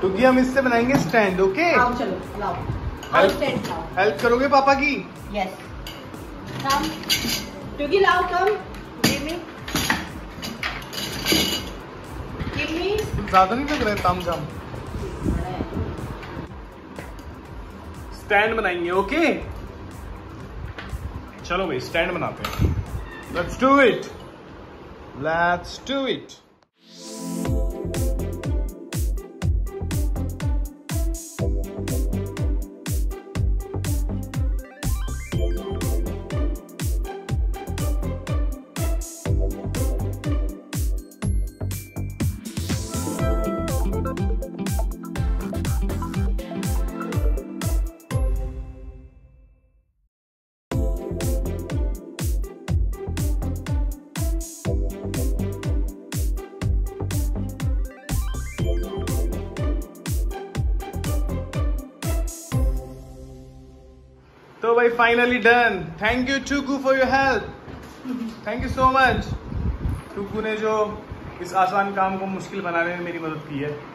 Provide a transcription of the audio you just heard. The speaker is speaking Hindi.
क्योंकि हम इससे बनाएंगे स्टैंड। ओके चलो लाओ, स्टैंड लाओ। हेल्प करोगे पापा की? यस कम टुगी, लाओ कम, गिव मी ज्यादा नहीं लग रहा है तामझाम। स्टैंड बनाएंगे। ओके चलो भाई स्टैंड बनाते हैं। Let's do it, let's do it. तो भाई finally done. Thank you Tuku for your help, thank you so much. Tuku ने जो इस आसान काम को मुश्किल बनाने में मेरी मदद की है।